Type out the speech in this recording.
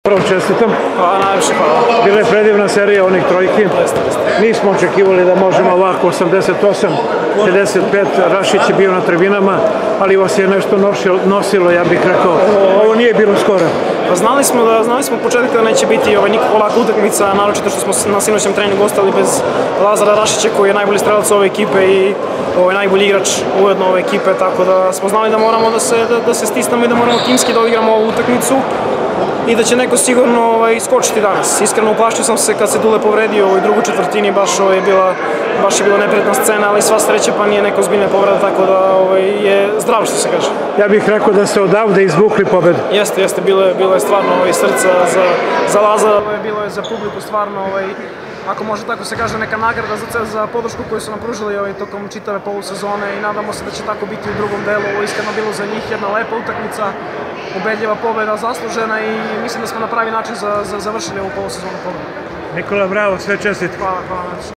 Prvo čestitam. Najviše hvala. Bila je predivna serija onih trojki. Nismo očekivali da možemo ovako 88-55. Rašić je bio na tribinama, ali vas je nešto nosilo, ja bih rekao. Ovo nije bilo skoro. Znali smo u početku da neće biti nikakva laka utakmica, naročito što smo na sinoćnom treningu ostali bez Lazara Rašića koji je najbolji strelac ove ekipe i najbolji igrač ujedno ove ekipe, tako da smo znali da moramo da se stisnemo i da moramo timski da odigramo ovu utakmicu i da će neko sigurno iskočiti danas. Iskreno uplašio sam se kad se Dule povredio u drugoj četvrtini, baš je bila neprijatna scena, ali sva sreća pa nije neka ozbiljna povreda, tako da je zdrav što se kaže. Ja bih rekao da ste odavde izvukli pobedu. Jeste, bilo je stvarno srca za Lazara, bilo je za publiku stvarno, ako može tako se kaže, neka nagrada za podršku koju su nam pružili tokom čitave polusezone i nadamo se da će tako biti u drugom delu. Ovo iskreno bilo za njih jedna lepa utakmica, ubedljiva pobeda, zaslužena i mislim da smo na pravi način završili ovu polusezonu pobedu. Nikola, bravo, sve čestitke. Hvala.